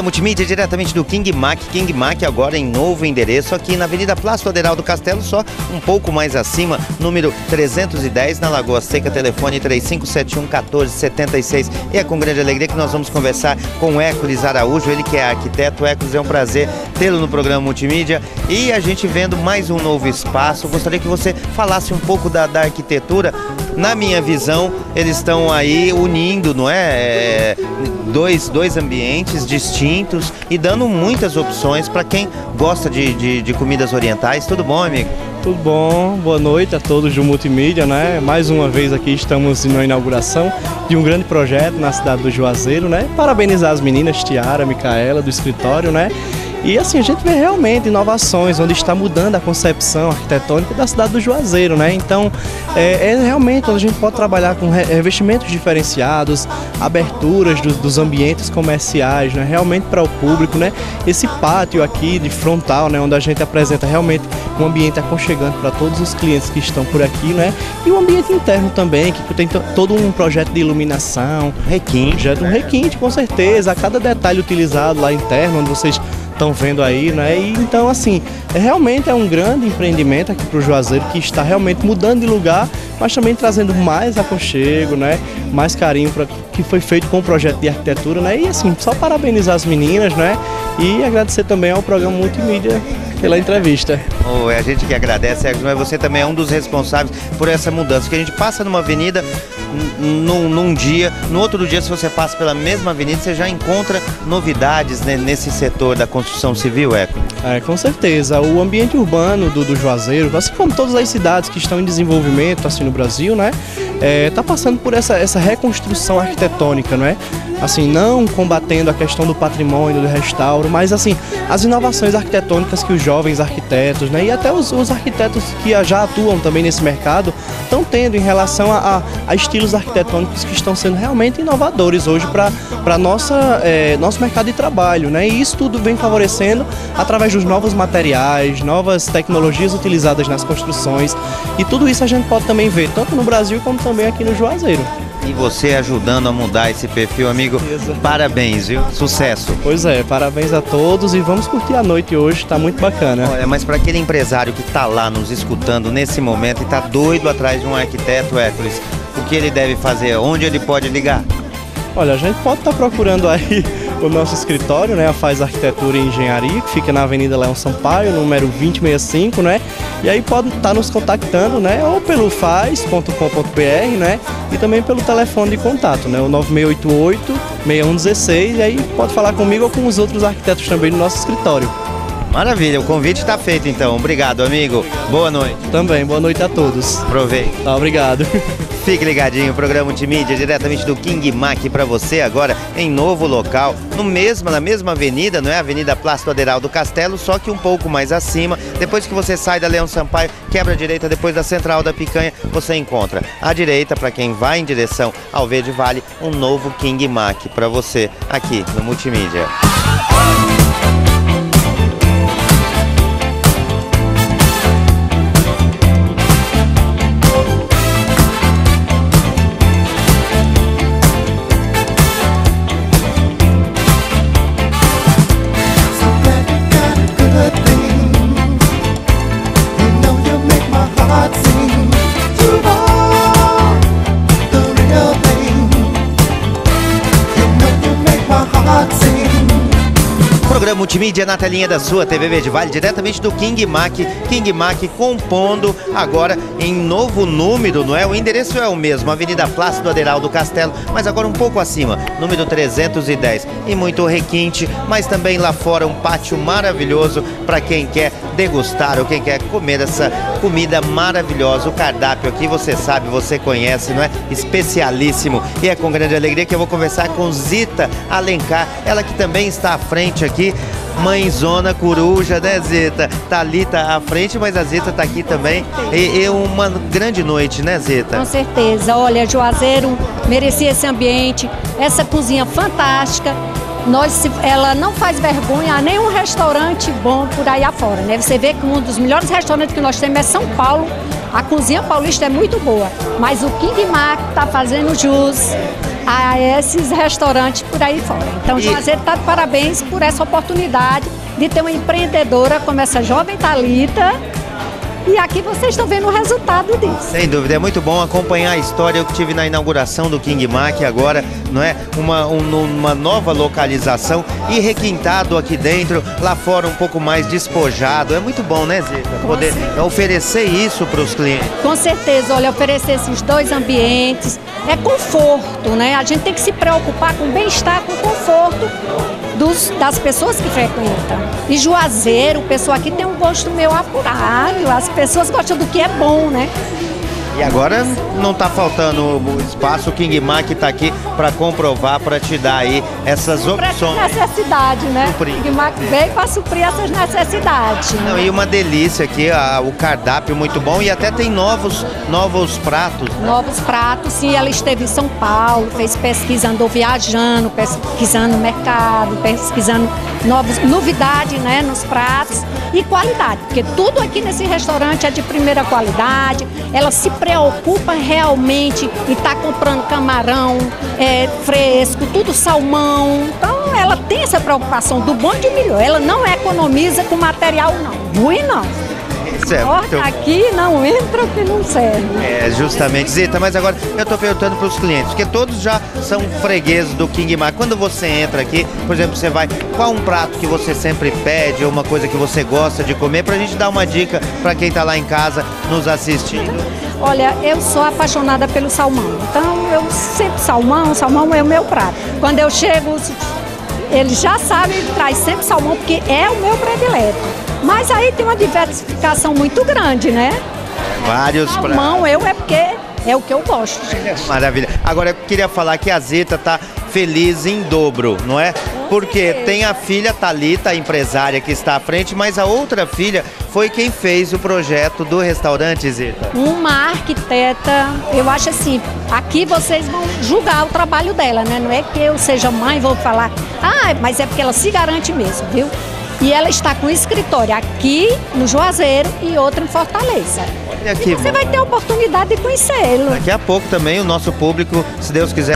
Multimídia diretamente do King Mac. King Mac agora em novo endereço aqui na Avenida Plácido Aderaldo Castelo, só um pouco mais acima, número 310 na Lagoa Seca, telefone 3571-1476. E é com grande alegria que nós vamos conversar com Hércules Araújo, ele que é arquiteto. Hércules, é um prazer tê-lo no programa Multimídia e a gente vendo mais um novo espaço. Gostaria que você falasse um pouco da arquitetura. Na minha visão, eles estão aí unindo, não é? Dois ambientes distintos e dando muitas opções para quem gosta de comidas orientais. Tudo bom, amigo? Tudo bom, boa noite a todos do Multimídia, né? Mais uma vez aqui estamos na inauguração de um grande projeto na cidade do Juazeiro, né? Parabenizar as meninas, Tiara, Micaela, do escritório, né? E assim, a gente vê realmente inovações, onde está mudando a concepção arquitetônica da cidade do Juazeiro, né? Então, é realmente onde a gente pode trabalhar com revestimentos diferenciados, aberturas dos ambientes comerciais, né? Realmente para o público, né? Esse pátio aqui de frontal, né? Onde a gente apresenta realmente um ambiente aconchegante para todos os clientes que estão por aqui, né? E o ambiente interno também, que tem todo um projeto de iluminação, requinte, um requinte, com certeza, a cada detalhe utilizado lá interno, onde vocês estão vendo aí, né? E então, assim, realmente é um grande empreendimento aqui para o Juazeiro, que está realmente mudando de lugar, mas também trazendo mais aconchego, né? Mais carinho para que foi feito com o projeto de arquitetura, né? E assim, só parabenizar as meninas, né? E agradecer também ao programa Multimídia pela entrevista. A gente que agradece, mas você também é um dos responsáveis por essa mudança, que a gente passa numa avenida num dia, no outro dia, se você passa pela mesma avenida, você já encontra novidades, né, nesse setor da construção civil, Eco? Com certeza. O ambiente urbano do Juazeiro, assim como todas as cidades que estão em desenvolvimento assim no Brasil, né, tá passando por essa reconstrução arquitetônica, não é? Assim, não combatendo a questão do patrimônio, do restauro, mas assim, as inovações arquitetônicas que os jovens arquitetos, né, e até os arquitetos que já atuam também nesse mercado estão tendo em relação a estilos arquitetônicos que estão sendo realmente inovadores hoje para nosso mercado de trabalho, né? E isso tudo vem favorecendo através dos novos materiais, novas tecnologias utilizadas nas construções, e tudo isso a gente pode também ver tanto no Brasil como também aqui no Juazeiro. E você ajudando a mudar esse perfil, amigo. Parabéns, viu? Sucesso. Pois é, parabéns a todos e vamos curtir a noite hoje, tá muito bacana. Olha, mas para aquele empresário que tá lá nos escutando nesse momento e tá doido atrás de um arquiteto, Hércules, o que ele deve fazer? Onde ele pode ligar? Olha, a gente pode estar procurando aí o nosso escritório, né, a Faz Arquitetura e Engenharia, que fica na Avenida Leão Sampaio, número 2065, né? E aí pode estar nos contactando, né, ou pelo faz.com.br, né, e também pelo telefone de contato, né, o 9688-6116, e aí pode falar comigo ou com os outros arquitetos também do nosso escritório. Maravilha, o convite está feito então. Obrigado, amigo. Boa noite. Também, boa noite a todos. Aproveite. Tá, obrigado. Fique ligadinho, o programa Multimídia diretamente do King Mac para você agora em novo local, na mesma avenida, não é? Avenida Plácido Aderaldo Castelo, só que um pouco mais acima. Depois que você sai da Leão Sampaio, quebra a direita, depois da Central da Picanha, você encontra à direita, para quem vai em direção ao Verde Vale, um novo King Mac para você aqui no Multimídia. Programa Multimídia na telinha da sua TV Verde Vale, diretamente do King Mac. King Mac compondo agora em novo número, não é? O endereço é o mesmo, Avenida Plácido Aderaldo Castelo, mas agora um pouco acima, número 310. E muito requinte, mas também lá fora um pátio maravilhoso para quem quer degustar ou quem quer comer essa comida maravilhosa. O cardápio aqui, você sabe, você conhece, não é? Especialíssimo. E é com grande alegria que eu vou conversar com Zita Alencar, ela que também está à frente aqui, mãezona coruja, né, Zita? Thalita à frente, mas a Zita tá aqui também. E uma grande noite, né, Zita? Com certeza. Olha, Juazeiro merecia esse ambiente, essa cozinha fantástica. Ela não faz vergonha a nenhum restaurante bom por aí afora, né? Você vê que um dos melhores restaurantes que nós temos é São Paulo. A cozinha paulista é muito boa, mas o King Mac tá fazendo jus a esses restaurantes por aí fora. Então, Juazeiro está de parabéns por essa oportunidade de ter uma empreendedora como essa jovem Thalita. E aqui vocês estão vendo o resultado disso. Sem dúvida, é muito bom acompanhar a história. Eu que tive na inauguração do King Mac agora, não é? Uma nova localização e requintado aqui dentro, lá fora um pouco mais despojado. É muito bom, né, Zita? Poder oferecer isso para os clientes. Com certeza, olha, oferecer esses dois ambientes, é conforto, né? A gente tem que se preocupar com o bem-estar, com o conforto das pessoas que frequentam. E Juazeiro, o pessoal aqui tem um gosto meio apurado, as pessoas gostam do que é bom, né? E agora não está faltando o espaço, o King Mac está aqui para comprovar, para te dar aí essas opções. Necessidade, né? O King Mac veio para suprir essas necessidades. Né? Não, e uma delícia aqui, o cardápio muito bom e até tem novos pratos. Né? Novos pratos, sim. Ela esteve em São Paulo, fez pesquisa, andou viajando, pesquisando o mercado, pesquisando novidade, né, nos pratos e qualidade, porque tudo aqui nesse restaurante é de primeira qualidade. Ela se preocupa realmente em estar comprando camarão fresco, tudo salmão. Então ela tem essa preocupação do bom e do melhor. Ela não economiza com material não, ruim não. Certo. Aqui não entra o que não serve. É, justamente, Zita, mas agora eu estou perguntando para os clientes, porque todos já são fregueses do King Mac. Quando você entra aqui, por exemplo, você vai, qual um prato que você sempre pede, ou uma coisa que você gosta de comer, para a gente dar uma dica para quem está lá em casa nos assistindo? Olha, eu sou apaixonada pelo salmão, então eu sempre salmão é o meu prato. Quando eu chego, eles já sabem, traz sempre salmão, porque é o meu predileto. Mas aí tem uma diversificação muito grande, né? Vários pratos. Salmão, porque é o que eu gosto, gente. Maravilha. Agora, eu queria falar que a Zita tá feliz em dobro, não é? Porque tem a filha Thalita, a empresária que está à frente, mas a outra filha foi quem fez o projeto do restaurante, Zita. Uma arquiteta, eu acho assim, aqui vocês vão julgar o trabalho dela, né? Não é que eu seja mãe e vou falar, mas é porque ela se garante mesmo, viu? E ela está com escritório aqui no Juazeiro e outro em Fortaleza. Olha aqui, e você vai ter a oportunidade de conhecê-lo. Daqui a pouco também o nosso público, se Deus quiser,